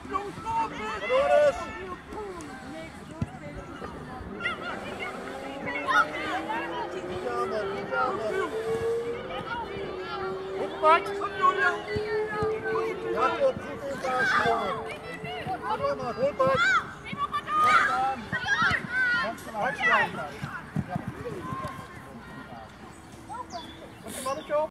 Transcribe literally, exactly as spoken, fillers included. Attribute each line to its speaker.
Speaker 1: Doris! Niet aan, niet aan. Goed, Mart! Ja, goed, goed in baas, jongen. Goed, Mart. Goed, Mart. Hartstikke. Wat is je mannetje op?